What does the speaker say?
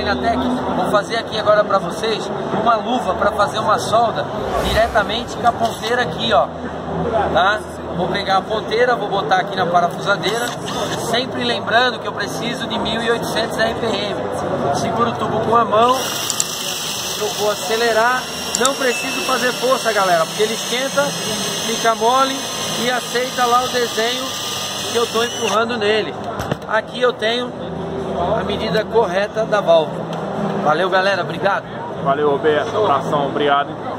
Dynatec, vou fazer aqui agora para vocês uma luva para fazer uma solda diretamente com a ponteira aqui, ó, tá? Vou pegar a ponteira, vou botar aqui na parafusadeira, sempre lembrando que eu preciso de 1800 RPM. Seguro o tubo com a mão, eu vou acelerar, não preciso fazer força, galera, porque ele esquenta, fica mole e aceita lá o desenho que eu estou empurrando nele. Aqui eu tenho a medida correta da válvula. Valeu, galera, obrigado. Valeu, Roberto, abração, obrigado.